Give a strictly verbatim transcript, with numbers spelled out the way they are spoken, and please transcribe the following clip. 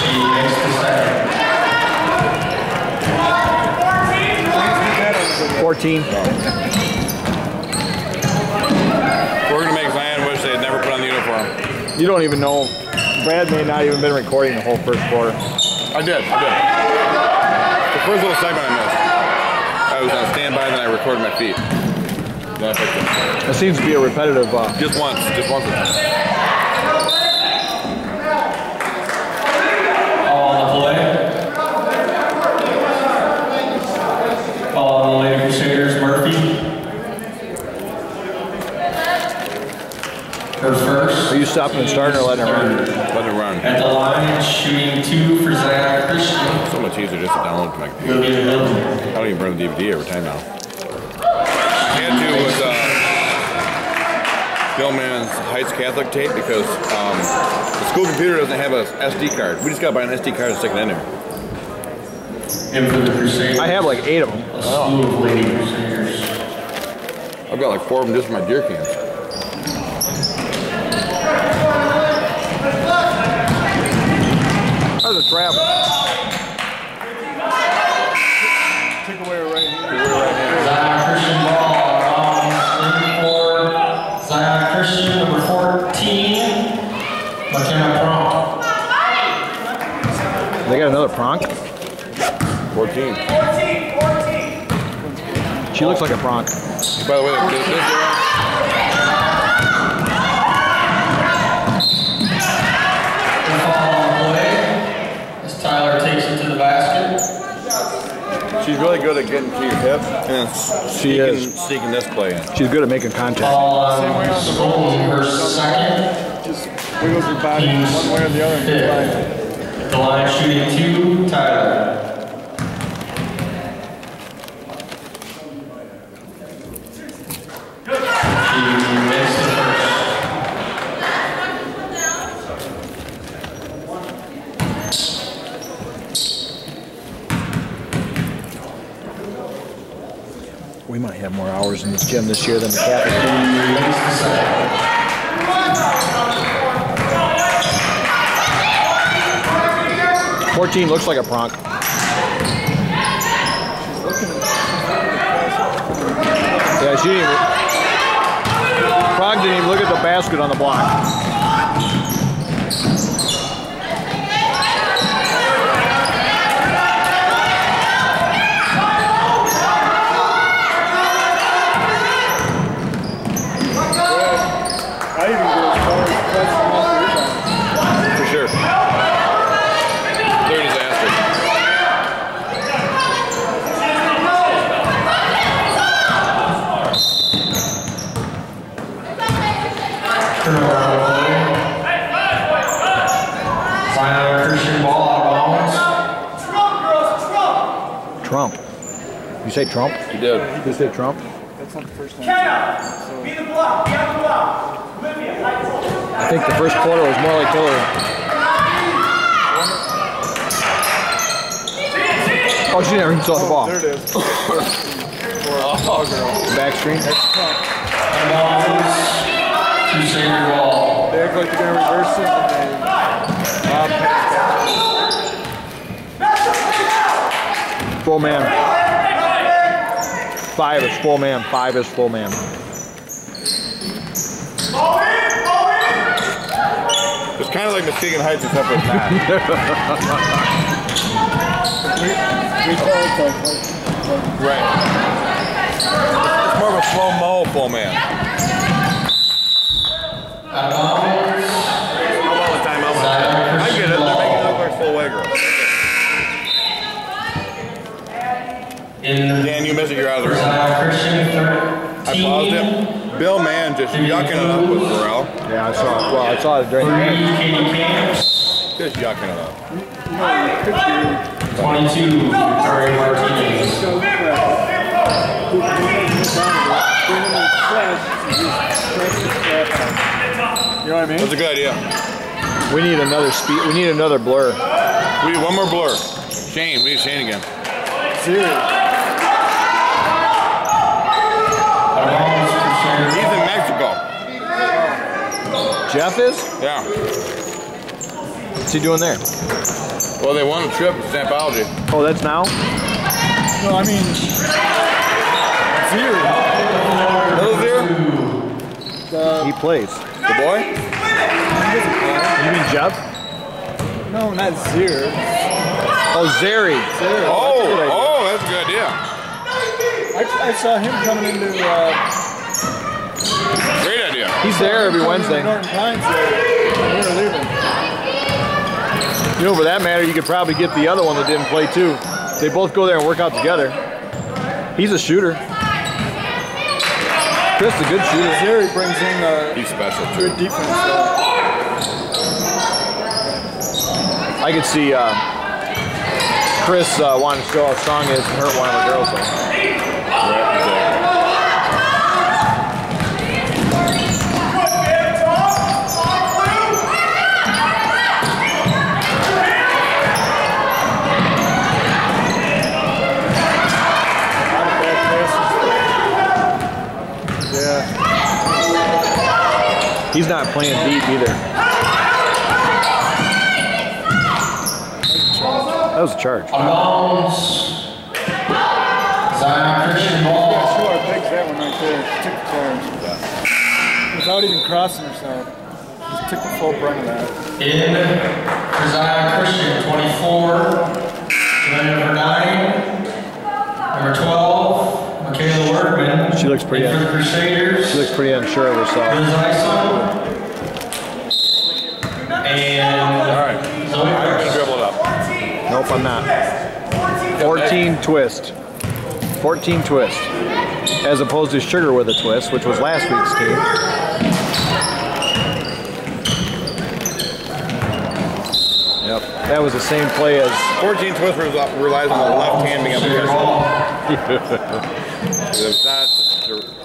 fourteen. We're going to make Zion wish they had never put on the uniform. You don't even know. Brad may not even been recording the whole first quarter. I did, I did. The first little segment I missed. I was on standby and then I recorded my feet. Then I picked them. It seems to be a repetitive. Uh, just once, just once. All on the play. All on the Lady Crusaders, Murphy. Her first. Are you stopping and starting or letting it run? Let it run. At the line, shooting two for Zion Christian. So much easier just to download to my computer. I don't even burn the D V D every time now. I had to with uh, Billman's Heights Catholic tape because um, the school computer doesn't have a S D card. We just got to buy an S D card and stick it in there. And for the Crusaders. I have like eight of them. A slew of Lady Crusaders. I've got like four of them just for my deer cans. How's it travel? Take away right here. Zion Christian ball. Um, for Zion Christian, number fourteen. McKenna Pronk. They got another Pronk? fourteen. She looks like a Pronk. By the way, this, this Tyler takes it to the basket. she's really good at getting to your hip and She sneaking, is. sneaking this play in. She's good at making contact. Ball on Scholes, her second. Just wiggles your body one way or the other. The line shooting two, Tyler. She makes the first. We might have more hours in this gym this year than the Catholic team. fourteen looks like a Pronk. Yeah, she didn't even, Pronk didn't even look at the basket on the block. I even go as far as pressing off the rebound. For sure. They're a disaster. Zion Christian ball out of bounds. Trump. You say Trump? You did. You say Trump? That's not the first time. Kenna, be the block, be on the block. Olivia, lights up. I think the first quarter was more like Hillary. Oh, she never even saw the ball. There it is. Oh, Back screen. Crusader ball. They act like they're going to reverse it and they uh, pass. Full man. Five is full man. Five is full man. it's kind of like Muskegon Heights except with that. We call it like, like, Right. It's more of a slow-mo full man. Out of bounds. How about the timeout? I get it. They're making it look like full way girl. In Dan, you miss it. You're out of the room. Zion Christian I paused thirteen. it. Bill Mann just yucking it up with Burrell. Yeah, I saw it. Well, I saw it during the Three, game. Katie Camps. Just yucking it up. twenty-two, Victoria Martinez. go for that. Put them in the down, bring them in flash, and just press the crap out. You know what I mean? That's a good idea. We need another speed. We need another blur. We need one more blur. Shane. We need Shane again. Serious. He's in Mexico. Jeff is? Yeah. What's he doing there? Well, they won a trip to Stampology. Oh, that's now? No, I mean, Zero. Little Zero? He plays. The boy? You mean Jeff? No, not Zero. Oh, Zeri. Zero. Oh, oh, that's a good idea. I, I saw him coming into. Uh, Great idea. He's there every Wednesday. Norton Pines there. When we were leaving. You know, for that matter, you could probably get the other one that didn't play too. They both go there and work out together. He's a shooter. Chris, a good shooter. Zero brings in uh, He's special too. good defense. Uh, I could see uh, Chris uh, wanting to show how strong he is and hurt one of the girls. Though. Right, exactly. He's not playing deep either. That was a charge. Out of bounds. Zion Christian ball. yeah, two our pigs that one right there. Took the charge. Without even crossing herself. Just took the full brunt of that. In for Zion Christian, twenty-four. Then number nine. Number twelve, Michaela Workman. She looks pretty. In for the Crusaders. She looks pretty unsure of herself. Liz Isom. And All right. Zoe I'm Price. gonna dribble it up. Nope, I'm not. fourteen twist. fourteen twist. As opposed to Sugar with a twist, which was last week's team. Yep, that was the same play as. fourteen twist relies on the left hand being up here. If that,